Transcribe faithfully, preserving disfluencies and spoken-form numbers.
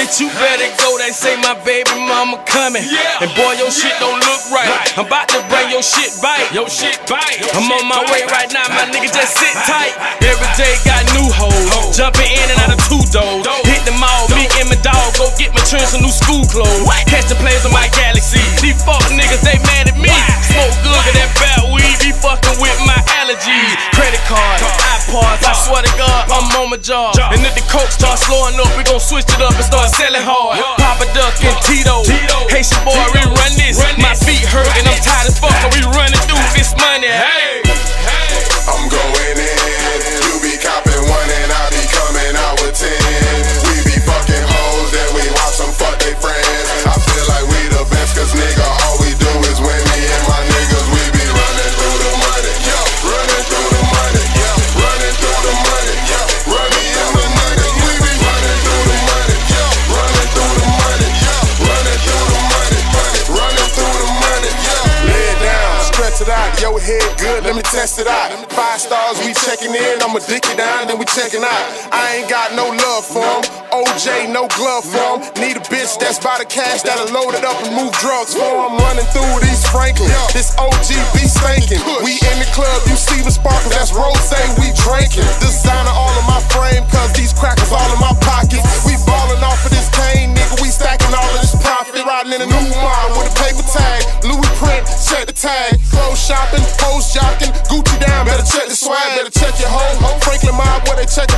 Bitch, you better go, they say my baby mama coming. Yeah. And boy, your shit don't look right. right. I'm about to bring your shit bite. Your shit bite. Your I'm shit on my bite. way right now, my nigga, just sit tight. Every day got new hoes, oh. jumping in and out of two doors. Hit the mall, me and my dog, go get my churn some new school clothes. What? Catch the players on my Galaxy. These fuck niggas, they mad at me. What? Smoke good, cause that bad weed be fucking with my allergies. Credit cards, iPods, I swear to God, I'm on my job. And if the coke start slowing up, we gon' switch it up and start selling hard. Papa Duck and Tito, Haitian boy, we run this. My feet hurt and I'm tired as fuck, so we running through this money. Hey, I'm going in, you be copping one and I be coming out with ten. We be fucking hoes, then we watch them fuck they friends. I feel like we the best, cause nigga, all we do is win. Me and my niggas, we be running through the money, yo, running through the money, yo, running through the money, yo, running through the money, we be running through the money, yo, running through the money, yo, running through the money, money, running through the money, yo. Lay it down, stretch it out, yo head good, let me test it out. Five stars, we checking in, I'ma dick it down, then we checking out. I ain't got no love for him, O J, no glove for him. Need a bitch that's by the cash, that'll load it up and move drugs for him. Running through these Franklin, this O G be stinking. We in the club, you see the sparkles, that's rose, we drinking. Designer all in my frame, cause these crackers all in my pockets. We ballin' off of this cane, nigga, we stacking all of this profit. Riding in a new model with a paper tag, Louis print, check the tag. Clothes shopping, hoes jocking, Gucci down, better check the swag, better check your hoe. Franklin mob, where they check